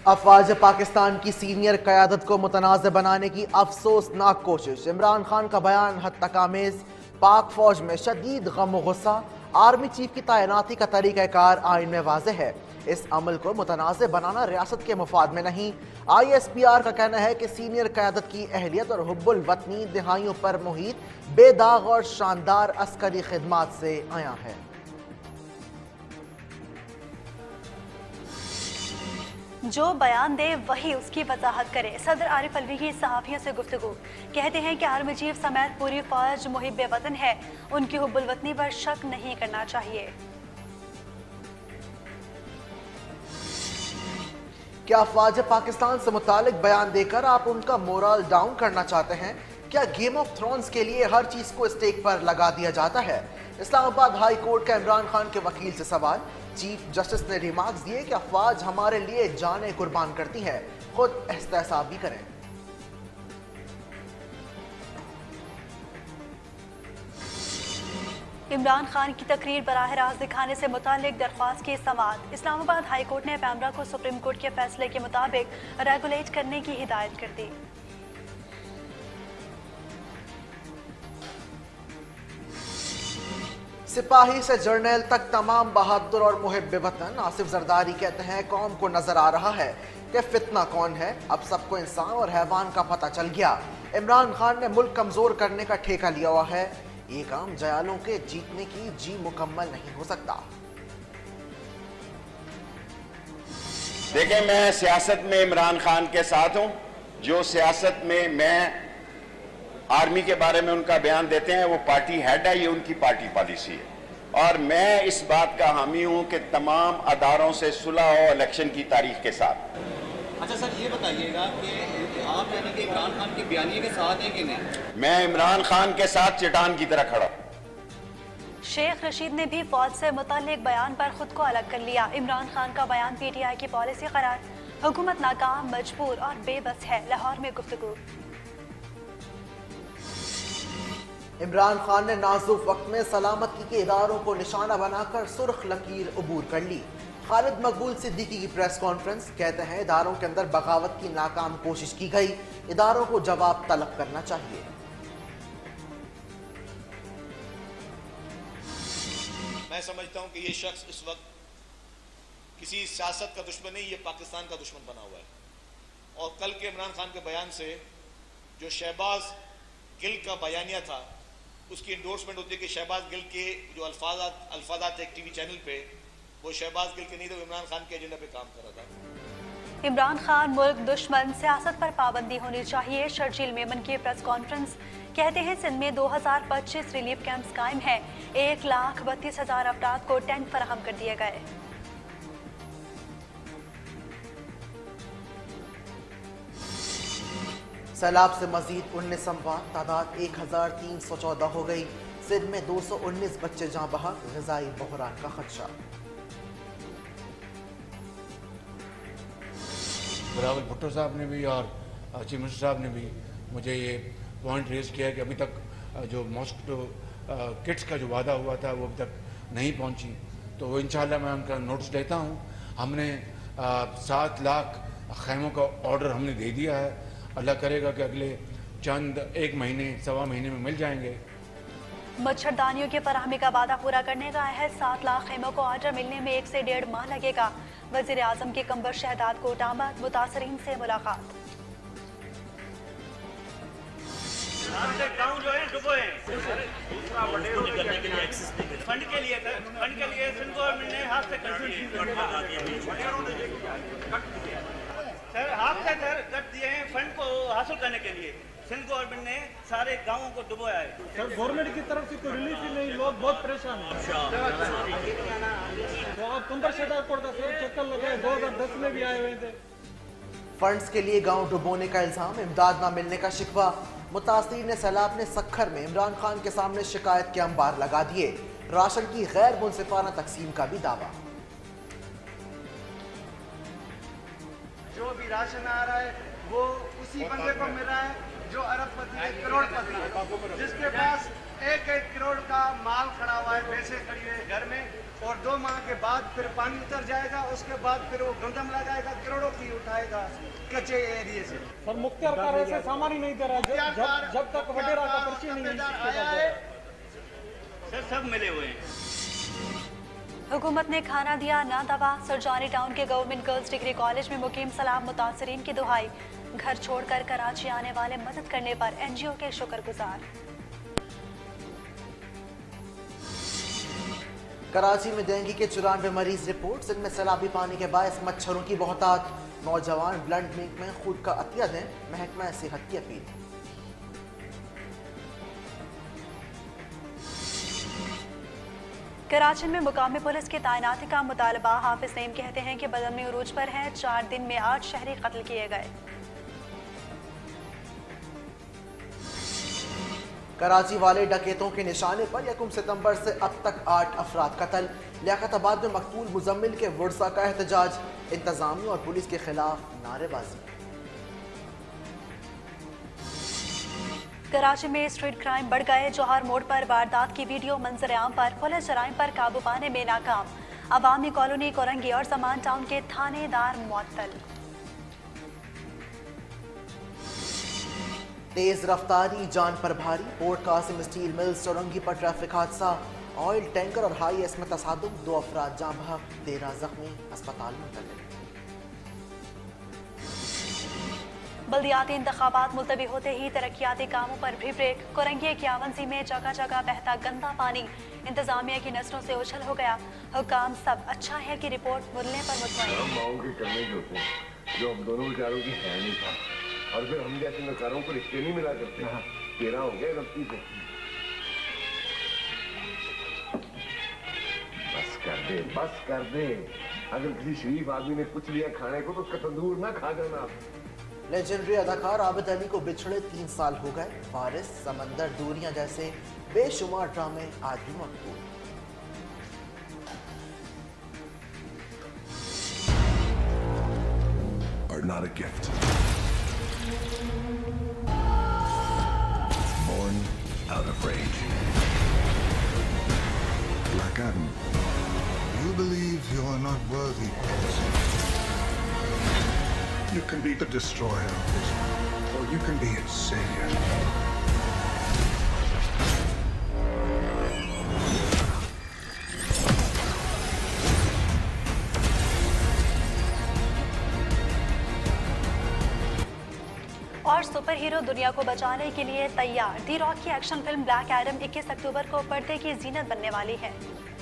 अफवाज पाकिस्तान की सीनियर क़यादत को मुतनाज़ बनाने की अफसोसनाक कोशिश। इमरान खान का बयान हद तक आमेज़। पाक फौज में शदीद गम व गुस्सा। आर्मी चीफ की तैनाती का तरीक़ाकार आइन में वाज़ेह है। इस अमल को मुतनाज़ बनाना रियासत के मुफाद में नहीं। ISPR का कहना है कि सीनियर क़यादत की अहलियत और हुब्बुल वतनी दिहाइयों पर मुहित बेदाग और शानदार अस्करी खिदमात से आया है। जो बयान दे वही उसकी वजाहत करे। सदर आरिफ अलवी की सहाफ़ियों से गुफ्तगू। कहते हैं कि आर्मी चीफ समेत पूरी फौज मुहिब्बे वतन है, उनकी हुब्बुल वतनी पर शक नहीं करना चाहिए। क्या अफवाज पाकिस्तान से मुतालिक बयान देकर आप उनका मोरल डाउन करना चाहते हैं? क्या गेम ऑफ थ्रोन्स के लिए हर चीज को स्टेक पर लगा दिया जाता है? इस्लामाबाद हाई कोर्ट का इमरान खान के वकील से सवाल। चीफ जस्टिस ने रिमार्क्स दिए कि अफवाज हमारे लिए जानें कुर्बान करती है, खुद एहतसाब भी करें। इमरान खान की तकरीर बराह रास्त दिखाने से मुतालिक दरख्वास्त की समाअत। इस्लामाबाद हाई कोर्ट ने पैमरा को सुप्रीम कोर्ट के फैसले के मुताबिक रेगुलेट करने की हिदायत कर दी। सिपाही से जर्नल तक तमाम बहादुर और मुहिब्बे वतन। आसिफ जरदारी कहते हैं कौम को नजर आ रहा है कि फितना कौन है, अब सबको इंसान और हैवान का पता चल गया। इमरान खान ने मुल्क कमजोर करने का ठेका लिया हुआ है, ये काम जयालों के जीतने की जी मुकम्मल नहीं हो सकता। देखें, मैं सियासत में इमरान खान के साथ हूं। जो सियासत में मैं आर्मी के बारे में उनका बयान देते हैं वो पार्टी हेड है, ये उनकी पार्टी पॉलिसी है। और मैं इस बात का हामी हूं कि तमाम अदारों से सुलह हो इलेक्शन की तारीख के साथ। अच्छा सर, ये बताइएगा कि आप यानी कि इमरान खान के बयानिए के साथ हैं कि नहीं? मैं इमरान खान के साथ चट्टान की तरह खड़ा। शेख रशीद ने भी फौज से मुतालिक बयान पर खुद को अलग कर लिया। इमरान खान का बयान PTI की पॉलिसी करार। हुकूमत नाकाम, मजबूर और बेबस है। लाहौर में गुफ्तगू। इमरान खान ने नाजुक वक्त में सलामती के इदारों को निशाना बनाकर सुर्ख लकीर अबूर कर ली। खालिद मकबूल सिद्दीकी की प्रेस कॉन्फ्रेंस। कहते हैं इदारों के अंदर बगावत की नाकाम कोशिश की गई, इदारों को जवाब तलब करना चाहिए। मैं समझता हूं कि ये शख्स इस वक्त किसी सियासत का दुश्मन नहीं, ये पाकिस्तान का दुश्मन बना हुआ है। और कल के इमरान खान के बयान से जो शहबाज गिल का बयानिया था उसकी इंडोर्समेंट होती है कि शहबाज गिल के जो अल्फाजात एक टीवी चैनल पे, वो शहबाज गिल के नहीं थे, वो इमरान खान के एजेंडा पे काम कर रहा था। इमरान खान मुल्क दुश्मन, सियासत पर पाबंदी होनी चाहिए। शर्जील मेमन की प्रेस कॉन्फ्रेंस। कहते हैं सिंध में 2025 रिलीफ कैंप्स कायम है। 1,32,000 अफराद को टेंट फराहम कर दिए गए। सैलाब से मजीद 19 अमवात, तादाद 1,314 हो गई। सिंध में 219 बच्चे जाँ बहक, ग़िज़ाई बहरान का खदशा। बिलावल भुट्टो साहब ने भी और चीफ मिनिस्टर साहब ने भी मुझे ये पॉइंट रेज किया कि अभी तक जो मॉस्किटो किट्स का जो वादा हुआ था वो अभी तक नहीं पहुंची, तो वो इंशाल्लाह मैं उनका नोटिस लेता हूं। हमने 7 लाख खैमों का ऑर्डर हमने दे दिया है। अल्लाह करेगा कि अगले चंद 1 महीने 1.25 महीने में मिल जाएंगे। मच्छरदानियों की फराहमी का वादा पूरा करने का है। 7 लाख खेमों को ऑर्डर मिलने में 1 से 1.5 माह लगेगा। वजीर आजम के कंबर शहदाद कोटामद मुतासरीन से मुलाकात। गाँव जो है डुबो है, फंड के लिए सिंध गवर्नमेंट ने हाथ से कट दिए हैं फंड को हासिल करने के लिए। सिंध गवर्नमेंट ने सारे गांवों को डुबोया है। सर गवर्नमेंट की तरफ से कोई रिलीफ ही नहीं, लोग बहुत परेशान हैं। तो आप कंबर शहदाद कोर्ट का चक्कर लगाए, 2010 में भी आए हुए थे। फंड्स के लिए गांव डुबोने का इल्जाम, इमदाद न मिलने का शिकवा। मुतासिर ने सैलाब ने सखर में इमरान खान के सामने शिकायत के अंबार लगा दिए। राशन की गैर मुनसिफाना तकसीम का भी दावा। जो भी राशन आ रहा है वो उसी बंदे को मिल रहा है जो अरबपति है, करोड़पति है, जिसके पास 1-1 करोड़ का माल खड़ा हुआ है, पैसे खड़ी है घर में, और 2 माह के बाद फिर पानी उतर जाएगा, उसके बाद फिर वो गंदम लगाएगा, करोड़ों पार्टी उठाएगा कच्चे एरिए से। सर मुख्तार कार ऐसे सामान ही नहीं दे रहा जब तक वडेरा का पर्ची नहीं आया है। सर सब मिले हुए हैं। हुकूमत ने खाना दिया ना दवा। सरजानी टाउन के गवर्नमेंट गर्ल्स डिग्री कॉलेज में मुकीम सलाम मुतासरीन की दुहाई। घर छोड़कर कराची आने वाले मदद करने पर NGO के शुक्रगुजार। कराची में डेंगू के 94 मरीज रिपोर्ट। सिंध में सैलाबी पानी के बायस मच्छरों की बहुतात। नौजवान ब्लड बैंक में खुद का अतिया दें, महकमा सेहत की अपील। कराची में मुकामी पुलिस की तैनाती का मुतालबा। हाफिज नईम कहते हैं कि बदमनी उरूज पर हैं। 4 दिन में 8 शहरी कत्ल किए गए। कराची वाले डकैतों के निशाने पर 1 सितंबर से अब तक 8 अफराद कत्ल। लियाकताबाद में मकतूल मुजम्मिल के वर्सा का एहतजाज। इंतजामिया और पुलिस के खिलाफ नारेबाजी। कराची में स्ट्रीट क्राइम बढ़ गए। जौहर मोड़ पर वारदात की वीडियो मंजर आम पर। पुलिस जराइम पर काबू पाने में नाकाम। अवामी कॉलोनी कोरंगी और समान टाउन के थानेदार मुअत्तल। तेज रफ्तारी जान पर भारी। Port Qasim steel mills Chowrangi पर ट्रैफिक हादसा। ऑयल टैंकर और हाई एस में तसादुम। 2 अफराद जाँ बहक, 13 जख्मी, अस्पताल मुंतकिल। बल्दियाती इंतखाबात मुलतवी होते ही तरक्याती कामों पर भी ब्रेक। कोरंगी 51 में जगह जगह बहता गंदा पानी। इंतजामिया की नस्लों से उछल हो गया। हुकाम सब अच्छा है की रिपोर्ट मिलने पर मुतमईन। माओ के करने जो थे, जो अब दोनों बेचारों की है नहीं था, और फिर हम जैसे नकारों को रिश्ते नहीं मिला करते। 13 हो गए गलती से। बस कर दे। अगर किसी शरीफ आदमी ने कुछ लिया खाने को तो उसका तंदूर ना खा जाना। लेजेंडरी अदाकार आबिद अली को बिछड़े 3 साल हो गए। वारिस, समंदर, दूरियां जैसे बेशुमार ड्रामे आज भी मकबूल। Are not a gift. Born out of rage. Black Adam. You believe you are not worthy. You can be the destroyer, or you can be its savior. और सुपर हीरो दुनिया को बचाने के लिए तैयार। दी रॉक की action film Black Adam 21 अक्टूबर को पर्दे की जीनत बनने वाली है।